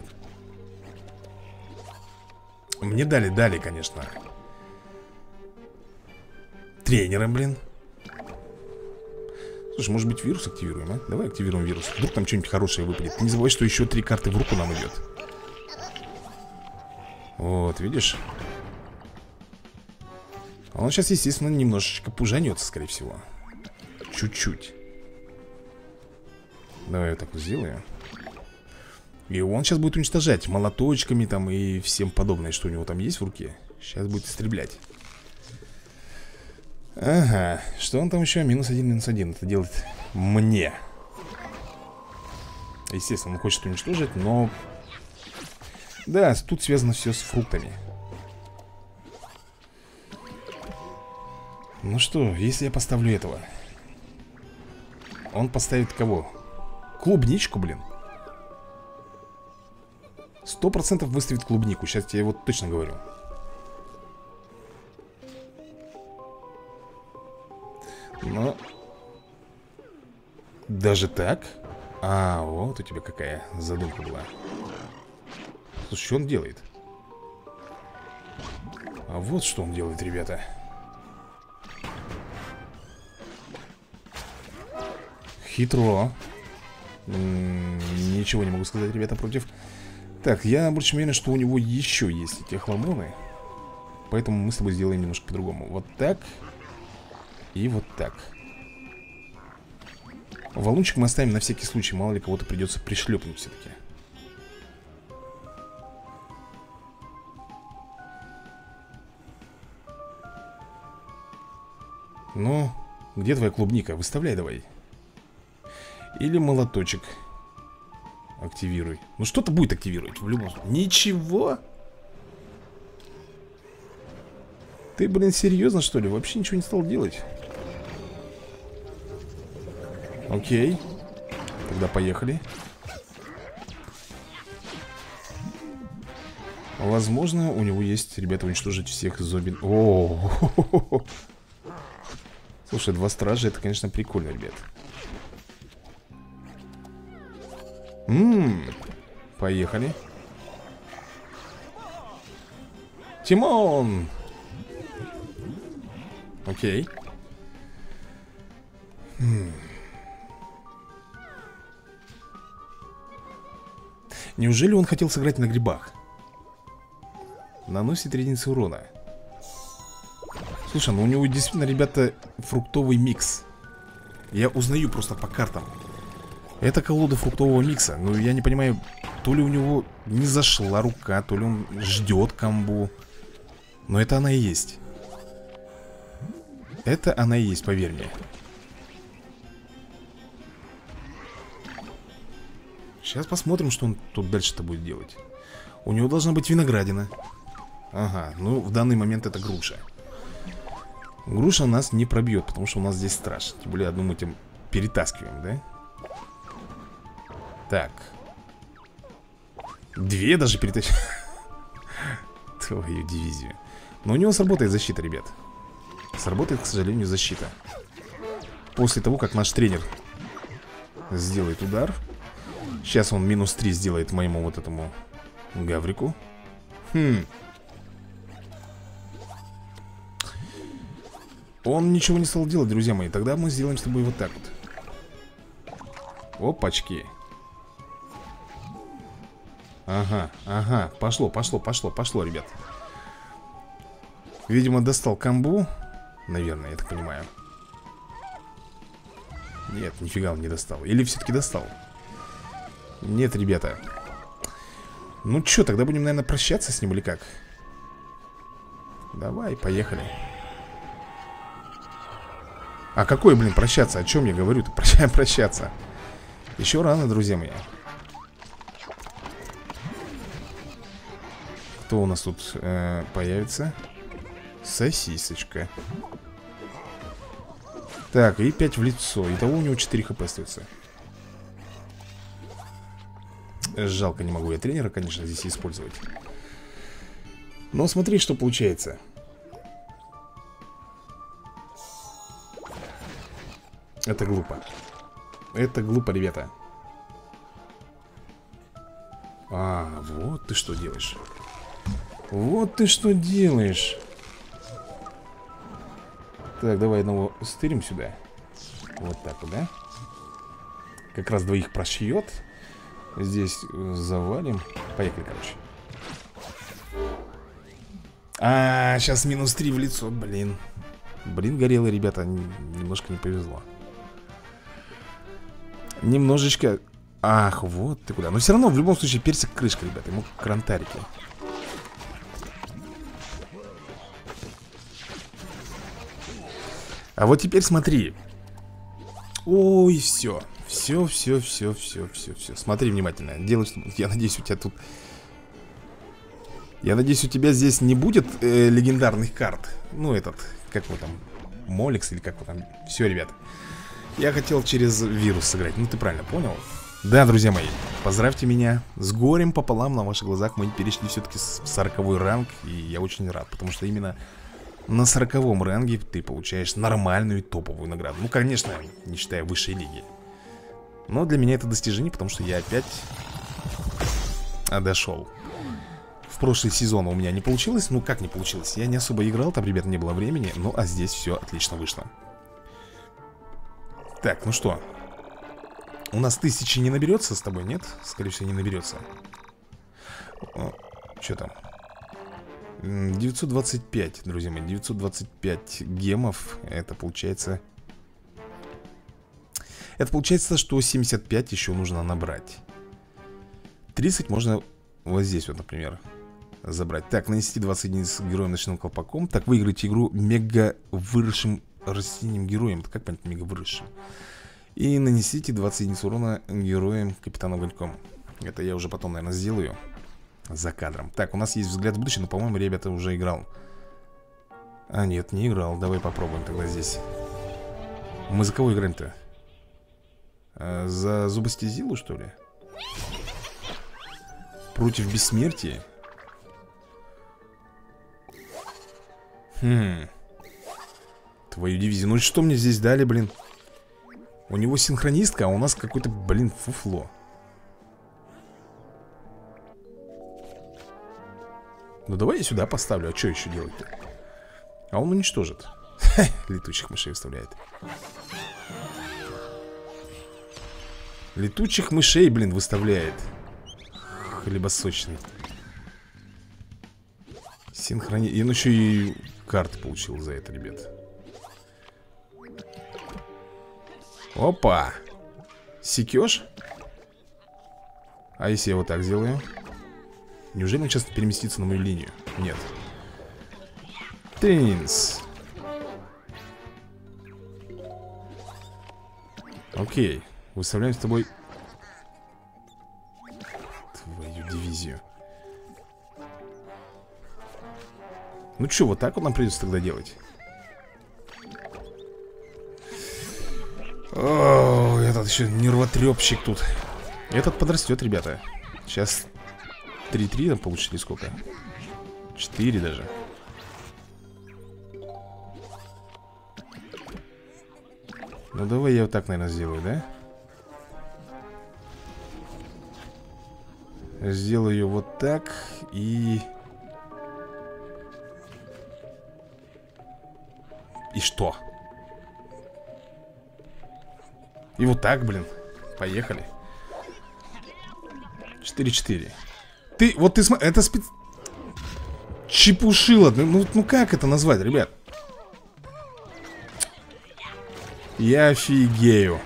Мне дали, конечно, тренера, блин. Слушай, может быть вирус активируем, а? Давай активируем вирус. Вдруг там что-нибудь хорошее выпадет. Ты не забывай, что еще 3 карты в руку нам идет. Вот, видишь? Он сейчас, естественно, немножечко пужанется, скорее всего. Чуть-чуть. Давай вот так вот сделаю. И он сейчас будет уничтожать молоточками там и всем подобное, что у него там есть в руке. Сейчас будет истреблять. Ага, что он там еще? -1, -1. Это делает мне. Естественно, он хочет уничтожить, но... Да, тут связано все с фруктами. Ну что, если я поставлю этого, он поставит кого? Клубничку, блин. 100% выставит клубнику. Сейчас я вот точно говорю. Но... Даже так? А, вот у тебя какая задумка была. Слушай, что он делает? А вот что он делает, ребята. Хитро. Ничего не могу сказать, ребята, против. Так, я больше уверен, что у него еще есть эти хламоны. Поэтому мы с тобой сделаем немножко по-другому. Вот так. И вот так. Валунчик мы оставим на всякий случай. Мало ли кого-то придется пришлепнуть все-таки. Ну, где твоя клубника? Выставляй давай. Или молоточек активируй. Ну что-то будет активировать в любом случае. Ничего? Ты, блин, серьезно, что ли? Вообще ничего не стал делать? Окей. Тогда поехали. Возможно, у него есть, ребята, уничтожить всех зомби. О, слушай, 2 стража, это, конечно, прикольно, ребят. Поехали. Тимон! Окей. Неужели он хотел сыграть на грибах? Наносит единицы урона. Слушай, ну у него действительно, ребята, фруктовый микс. Я узнаю просто по картам. Это колода фруктового микса. Но я не понимаю, то ли у него не зашла рука, то ли он ждет камбу. Но это она и есть. Это она и есть, поверь мне. Сейчас посмотрим, что он тут дальше-то будет делать. У него должна быть виноградина. Ага, ну в данный момент это груша. Груша нас не пробьет, потому что у нас здесь страж. Тем более одну мы этим перетаскиваем, да? Так. 2 даже перетащим. Твою дивизию. Но у него сработает защита, ребят. Сработает, к сожалению, защита. После того, как наш тренер сделает удар. Сейчас он -3 сделает моему вот этому гаврику. Он ничего не стал делать, друзья мои. Тогда мы сделаем с тобой вот так вот. Опачки. Ага, ага, пошло, ребят. Видимо, достал камбу. Наверное, я так понимаю. Нет, нифига он не достал. Или все-таки достал? Нет, ребята. Ну что, тогда будем, наверное, прощаться с ним или как? Давай, поехали. А какой, блин, прощаться? О чем я говорю-то? Прощаться. Еще рано, друзья мои. Кто у нас тут появится? Сосисочка. Так, и 5 в лицо. Итого у него 4 хп остается. Жалко, не могу я тренера, конечно, здесь использовать. Но смотри, что получается. Это глупо. Это глупо, ребята. А, вот ты что делаешь. Вот ты что делаешь. Так, давай одного стырим сюда. Вот так вот, да? Как раз двоих прошьет. Здесь завалим. Поехали, короче. Сейчас минус 3 в лицо, блин. Блин, горелые, ребята, немножко не повезло. Немножечко. Ах, вот ты куда. Но все равно, в любом случае, персик крышка, ребята. Ему крантарики. А вот теперь смотри. Ой, все. Все. Смотри внимательно. Делай, что... Я надеюсь, у тебя тут... Я надеюсь, у тебя здесь не будет легендарных карт. Ну, этот, как вы там, Моликс или как вы там. Все, ребят. Я хотел через вирус сыграть. Ну, ты правильно понял. Да, друзья мои, поздравьте меня. С горем пополам на ваших глазах мы перешли все-таки в 40-й ранг. И я очень рад, потому что именно на 40-м ранге ты получаешь нормальную топовую награду. Ну, конечно, не считая высшей лиги. Но для меня это достижение, потому что я опять дошел. В прошлый сезон у меня не получилось. Ну, как не получилось? Я не особо играл, там, ребят, не было времени. Ну, а здесь все отлично вышло. Так, ну что? У нас 1000 не наберется с тобой, нет? Скорее всего, не наберется. Что там? 925, друзья мои. 925 гемов. Это получается... Это получается, что 75 еще нужно набрать. 30 можно вот здесь вот, например, забрать. Так, нанести 20 единиц героем ночным колпаком. Так, выиграть игру мега выросшим растением героем. Это как понять мега выросшим? И нанесите 20 единиц урона героем капитаном Угольком. Это я уже потом, наверное, сделаю за кадром. Так, у нас есть взгляд в будущее, но, по-моему, ребята уже играл. А, нет, не играл. Давай попробуем тогда здесь. Мы за кого играем-то? За зубостезилу, что ли? Против бессмертия? Твою дивизию. Ну что мне здесь дали, блин? У него синхронистка, а у нас какой-то, блин, фуфло. Ну давай я сюда поставлю. А что еще делать-то? А он уничтожит. Летучих мышей выставляет. Летучих мышей, блин, выставляет. Хлебосочный. Синхрони... И он еще и карты получил за это, ребят. Опа! Секешь? А если я вот так сделаю? Неужели он сейчас переместится на мою линию? Нет. Тынс. Окей. Выставляем с тобой твою дивизию. Ну что, вот так вот нам придется тогда делать. О, этот еще нервотрепщик тут. Этот подрастет, ребята. Сейчас 3-3 там получится или сколько? 4 даже. Ну давай я вот так, наверное, сделаю, да? Сделаю ее вот так. И что? И вот так, блин. Поехали. 4-4. Ты, вот ты смотри, это чепушило. Ну как это назвать, ребят? Я офигею.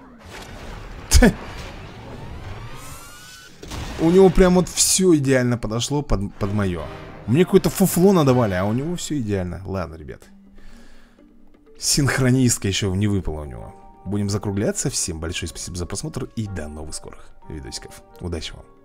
У него прям вот все идеально подошло под мое. Мне какое-то фуфло надавали, а у него все идеально. Ладно, ребят. Синхронистка еще не выпала у него. Будем закругляться. Всем большое спасибо за просмотр и до новых скорых видосиков. Удачи вам.